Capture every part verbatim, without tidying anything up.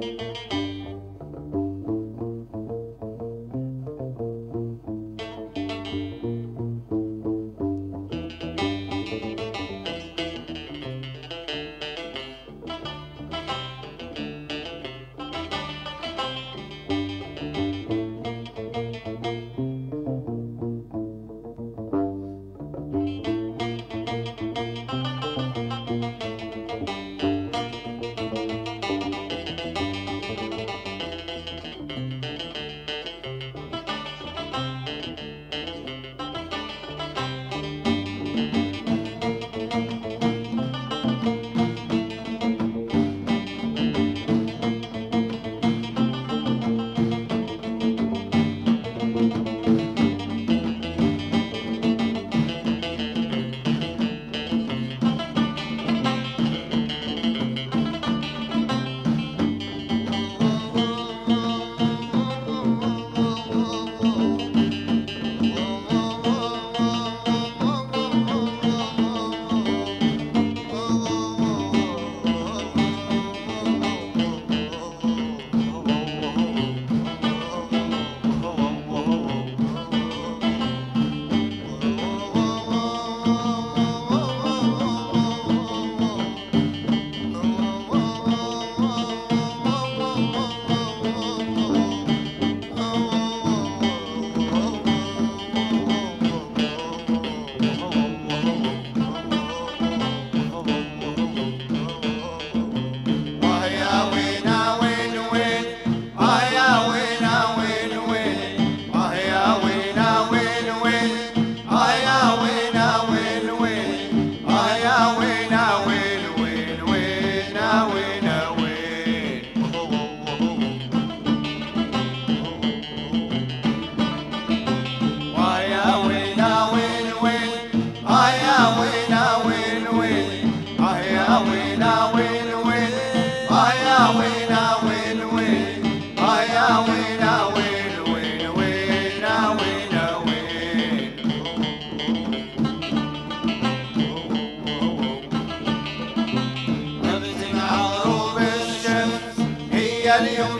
اليوم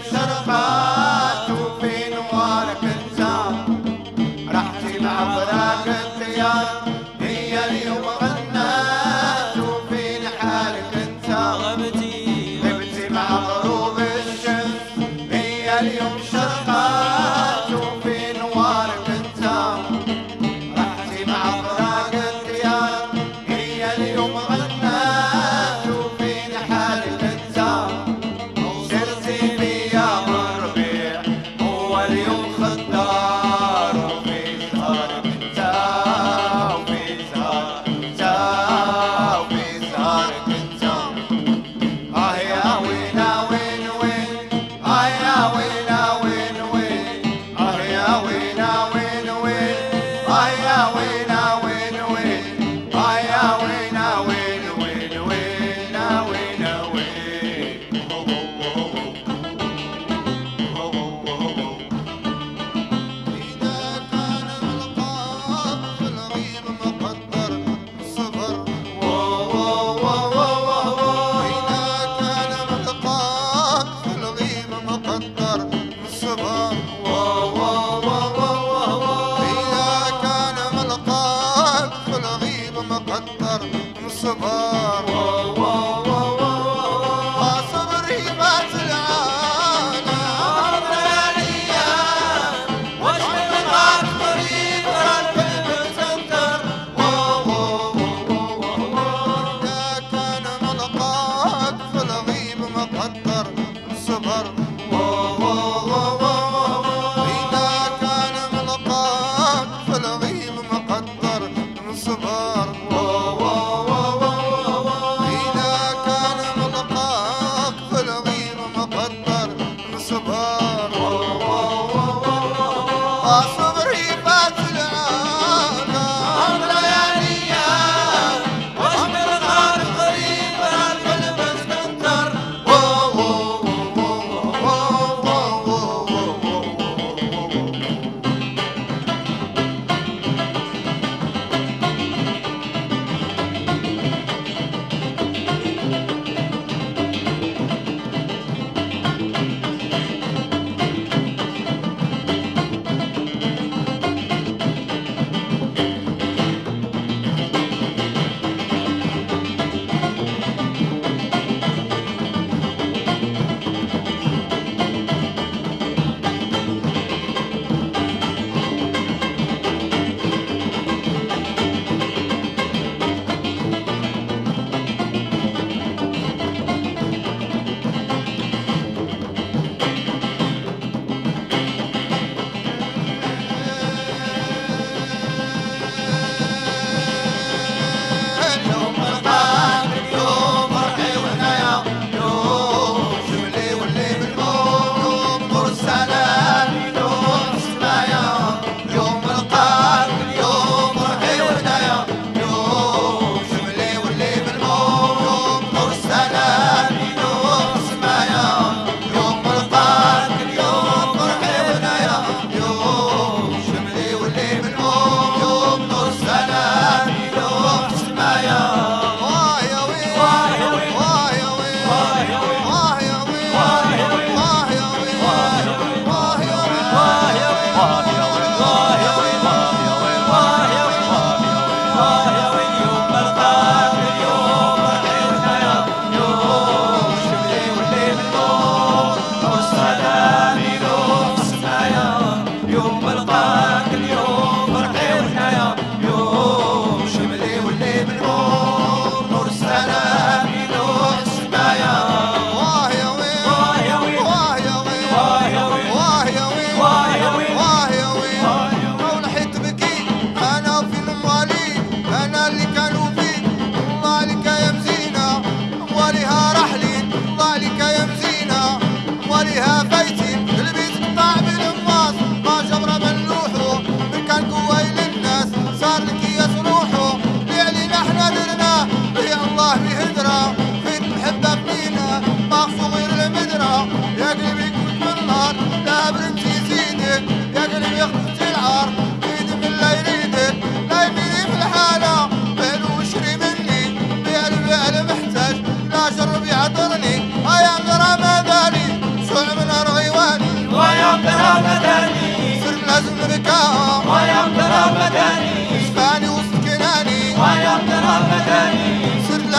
شرقات وفي نوارك انزام رحتي مع براك الديار هي اليوم غنات وفي نحالك انزام غبتي غبتي مع غروب الشمس هي اليوم شرقات وفي نوارك انزام رحتي مع براك الديار هي اليوم غنات وفي نحالك انزام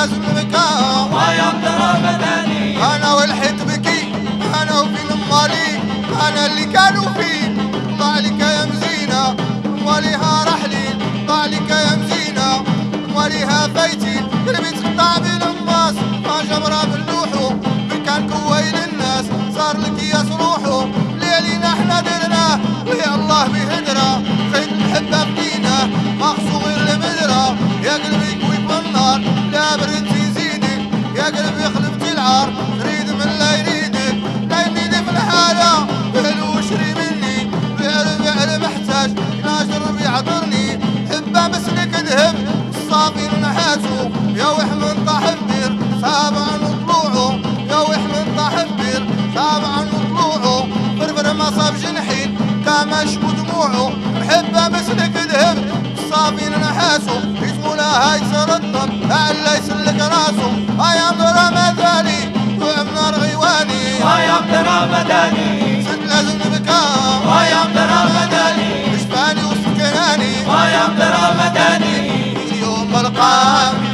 لازم نبكى ويوم ترى مداني انا والحيت بكي انا وفين مالي انا اللي كانوا فيه ضاع لك يا مزينه مواليها رحلي ضاع لك يا مزينه مواليها فايتي قلبي تقطع بين الناس ما جمره باللوحو كان كويل الناس صار لك يا صروحو اللي علينا احنا درناه ويا الله بهدره خيط الحبه بدينا ماخصو غير المدره يا قلبي كوي بالنار لا برد يزيدك يا قلبي خلفت العار تريد من لا يريدك لا يريدك في الحاله بهلو وشري مني بئر بئر محتاج ناجر بيعطرني حبه مسلك ذهب الصافي نحاسو يا وحمن طاح بير سابع طلوعه يا وحمن طاح بير سابع طلوعه فرفر ما صاب جنحين كامش ودموعه محبه مسلك ذهب الصافي نحاسو اسمه لها يترطب لعل يسلك راسه ايام ترى مداني وعمنا رغيواني ويوم ترى مداني صدق لازم نبكى ويوم ترى مداني اشباني وسكناني ويوم ترى مداني اليوم القام